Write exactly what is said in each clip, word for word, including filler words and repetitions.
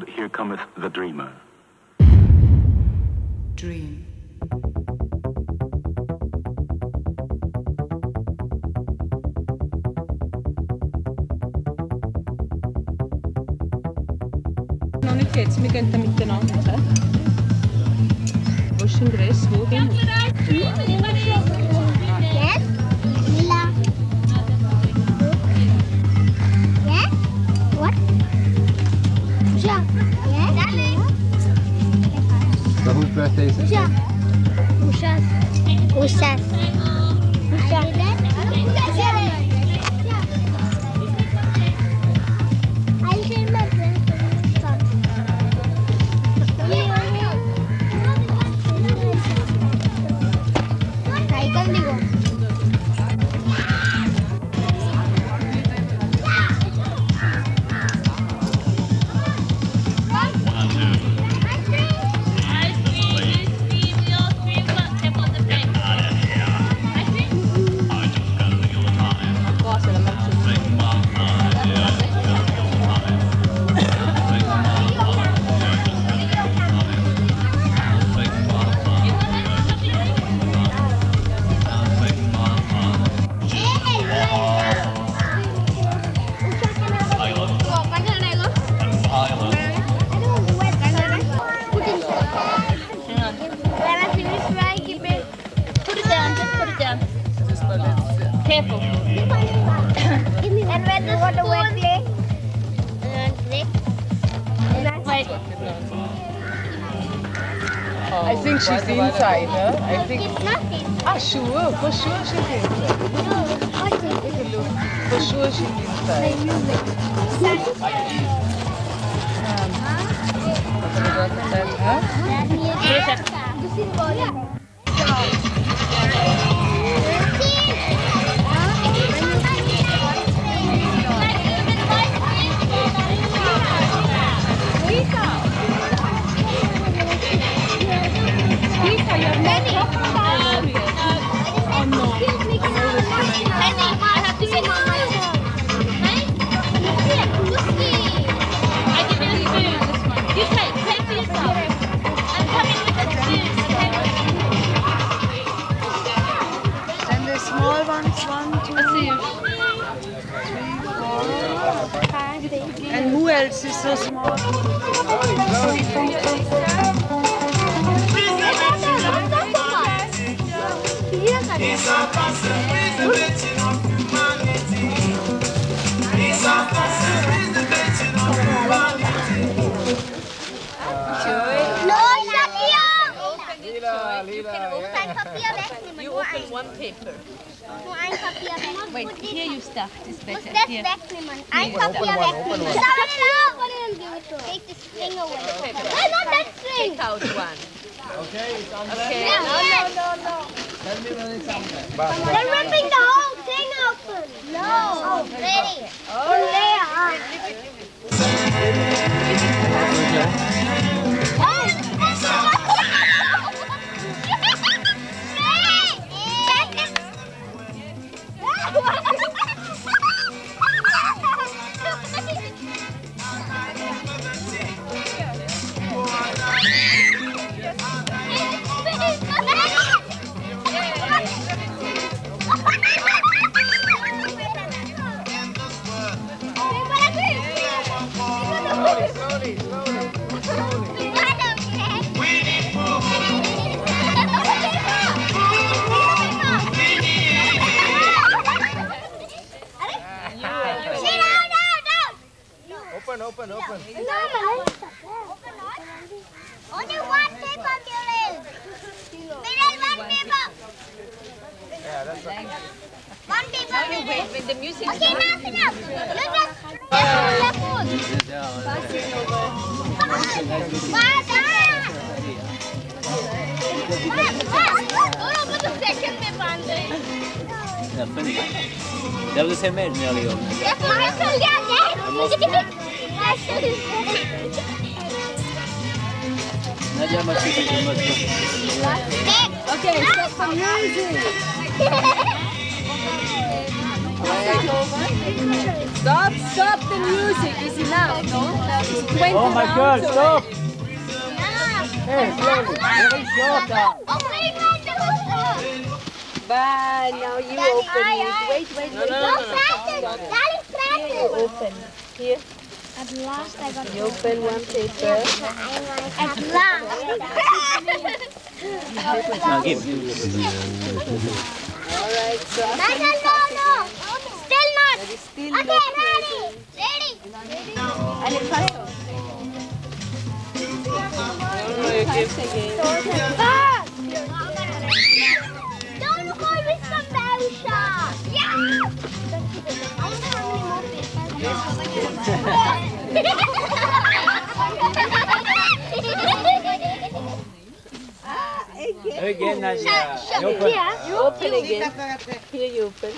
Here Cometh the Dreamer. Dream. Noch nicht jetzt, wir gehen dann miteinander. Wo ist denn der Rest? Wo denn? Yes? Lila. Yes? What? Usha. Yes? So whose birthday is it? Usha. Usha's. Usha's. Usha. I'll say my friend's son. Cycle digo. Careful. And when the water wet play, and click. Wait. I think she's inside, huh? I think. It's nothing. Ah, sure. For sure she's inside. No, I think Take a look. For sure she's inside. Um, what about that, huh? And who else is so small? You open one paper. Wait, here you start. It's better. Here. Ein Papier wegnehmen. Take the string away. No, not that string. Take out one. Okay, it's on Okay. there. No, no, no, no. Tell me when it's on there. They're ripping the whole thing open. No. Oh, ready. On there. Slowly, slowly, slowly. Open, open, open. Only one paper, Muriel. Muriel, one paper. Yeah, that's okay. One paper, Okay, Muriel. wait, when the music Okay, starts. enough, enough. You just left foot. Oh, put the second paper on there. Yeah, finish. That was the same age nearly over. Yes, Marshall, yeah, yeah. Nadia must be you must Next. Okay, stop the music. Stop, stop the music. Is enough, no? twenty Oh my God, rounds stop! already. Hey, slowly, very short now. But now you open it. Wait, wait, wait. No practice. Daddy's practice. Open. Here. At last I got You open one paper. At last. Now give. Alright, so No, no, no, no. Still not. there is still Okay, no ready. Ready. And it pass on. No, you give again. Fast. Don't go with some Usha. Yeah. I wonder how many more Again, Nadia. You open. You open again. Here you open.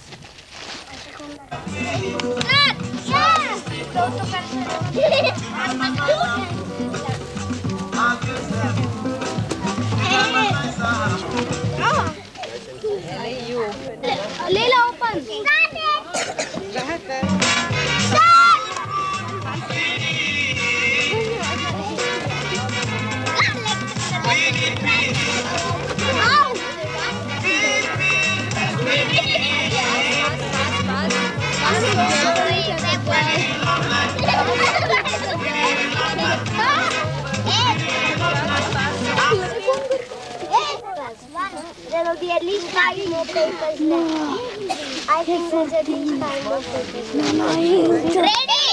Ellie, you open. Leila, open. There will be at least five more papers left. I think there's at least five more papers left. Ready?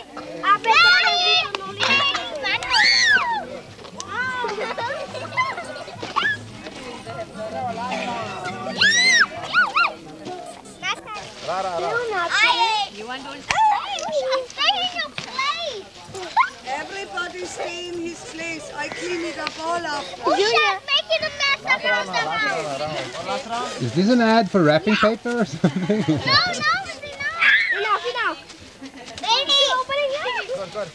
You want to Everybody stay in his place. I clean it up all up. Usha, making a mess of your house. Is this an ad for wrapping paper or something? No, no, it's enough. Enough, enough. Ready? Open it here. Good, good.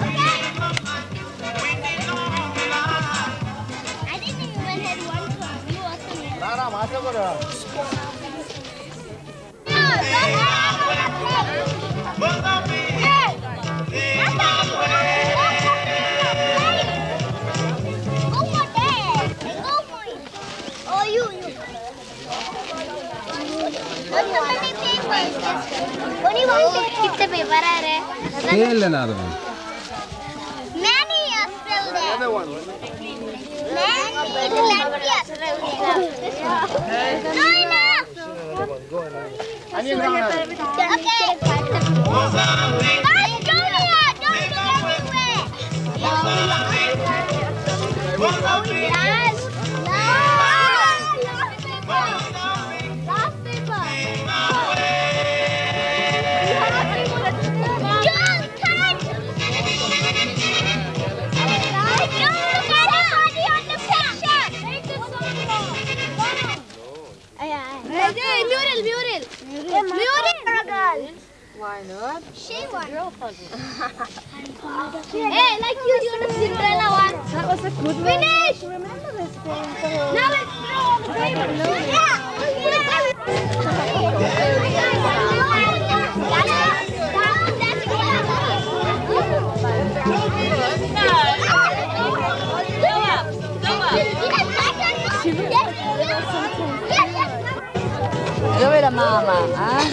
I think we even had one from you also. Rara, masuk kau. Oh, you, you. Only one paper. Only one paper. कितने paper आ रहे हैं? Still another one. Many are still there. Another one. Many, plenty are still there. No enough. Ani yang rara. Okay. Guys, don't here. Don't look everywhere. Last. Last. Last paper. Don't touch. Don't look at anybody on the picture. Hey, mural, mural. Mural. Why not? She won. Hey, like you, you the Cinderella one. That was a good one. Finish. Remember this game? Now let's throw on the table. Yeah. Dove la mamma? Eh?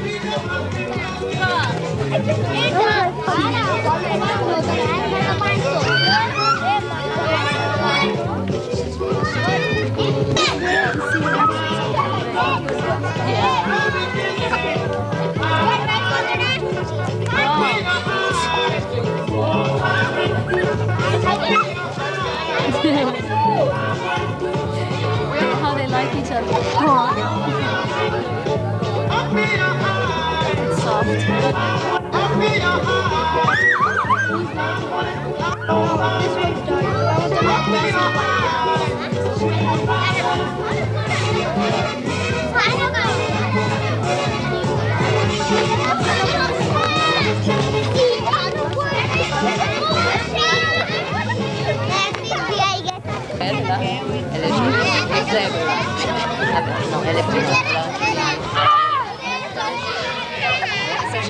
How they like each other. It's soft. Bella. Elle est jolie. Exact. Ah ben, non, elle est plus grande.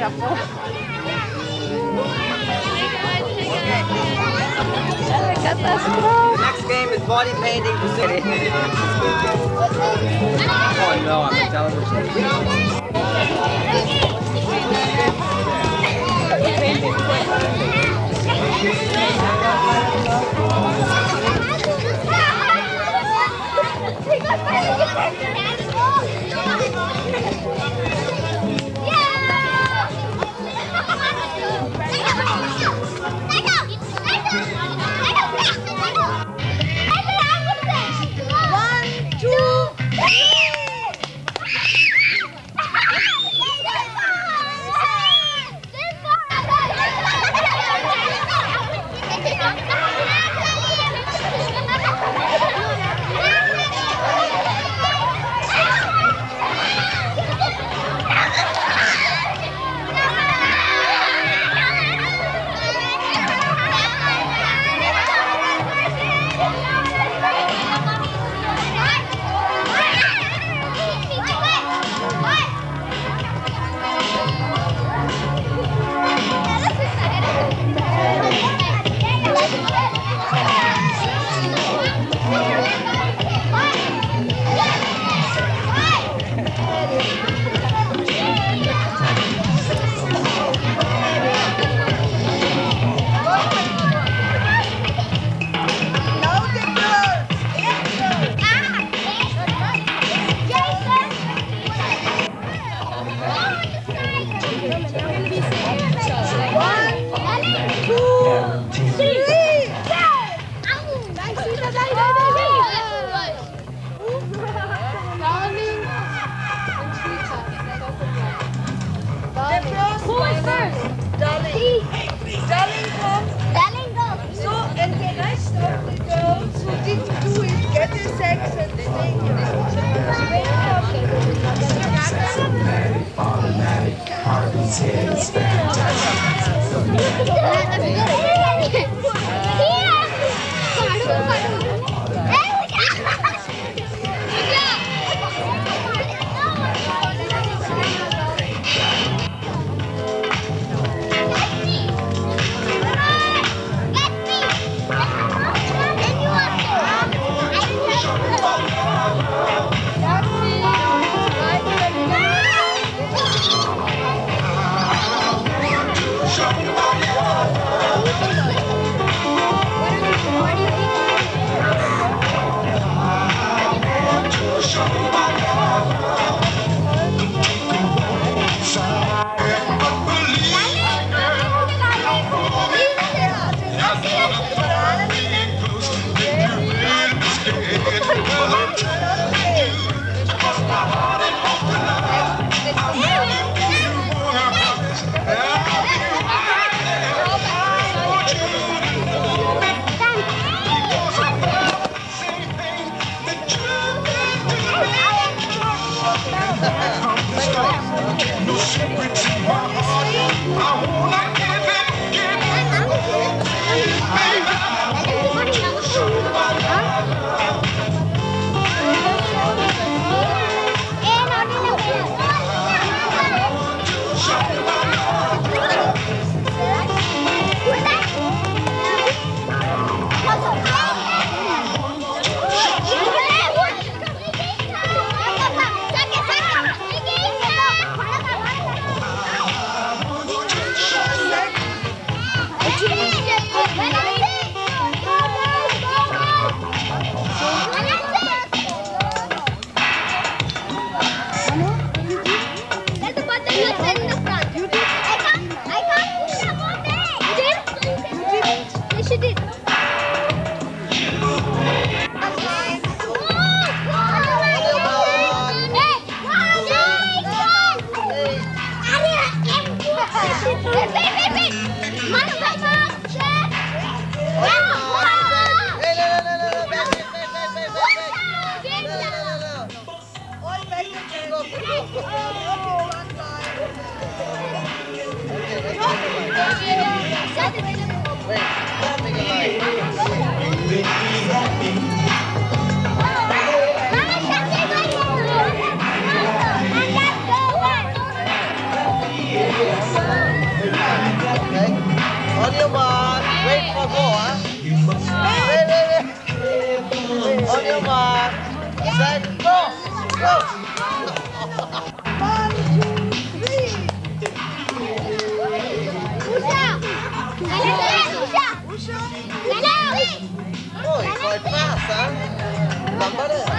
Next game is body painting for city. Oh no, I'm on television. set, go! Go! One, two, three. Usha! Usha! Usha. Oh, it's quite fast, huh? Lambat eh?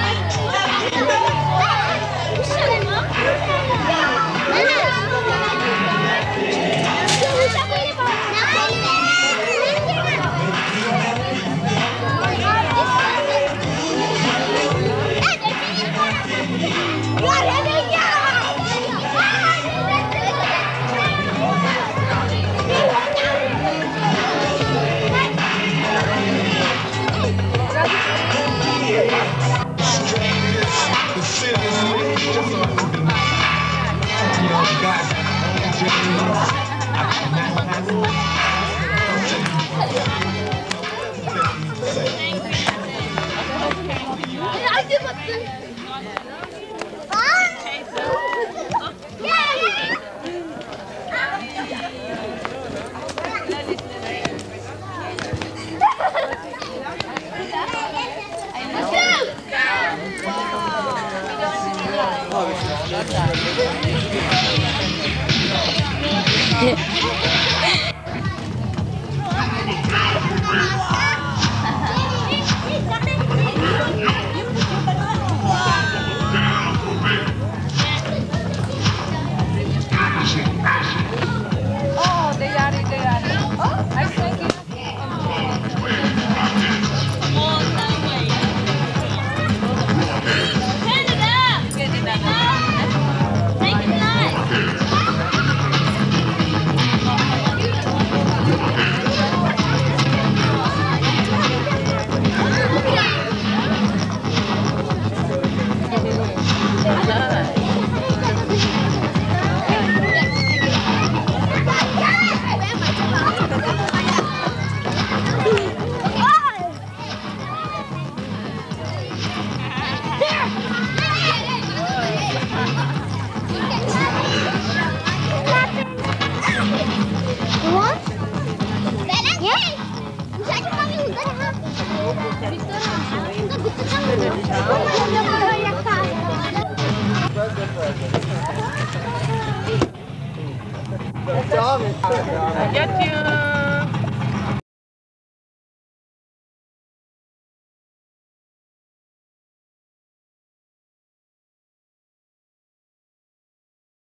Oh, they are, they are. Oh, I think it. Good job. Get you.